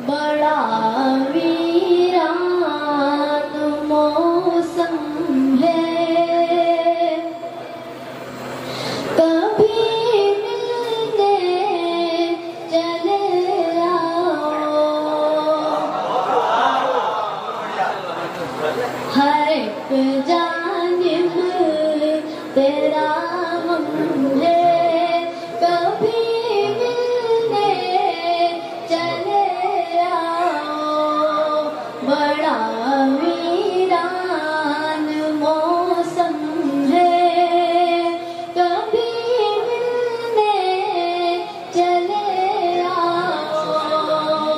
बड़ा वीरान मौसम है। कभी मिलने चले आओ, हर एक जानिब तेरा हम है। कभी मिलने चले आओ, बड़ा वीरान मौसम है। कभी मिलने चले आओ,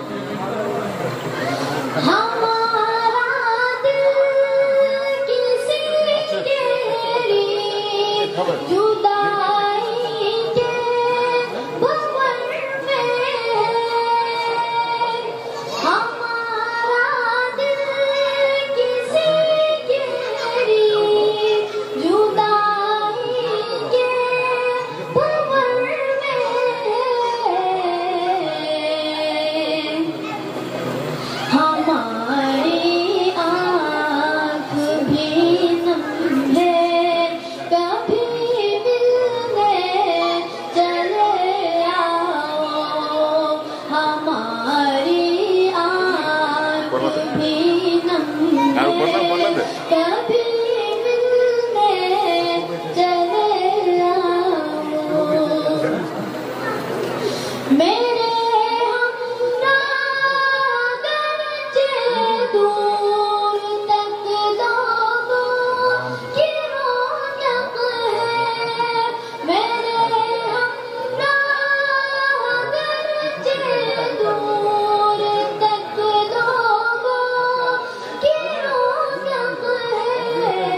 हमारा दिल किसी के लिए जुदाई के भंवर में है। हमारा दिल किसी के लिए जुदाई के भंवर में है। हमारी आँख भी नम है। कभी मिलने चले आओ, हमारी आँख भी नम है। कभी मिलने चले आओ, मेरे हमराह गरजे दूर तक लोगों की रौनक है। मेरे हमराह गरजे दूर तक लोगों की रौनक है।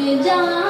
जा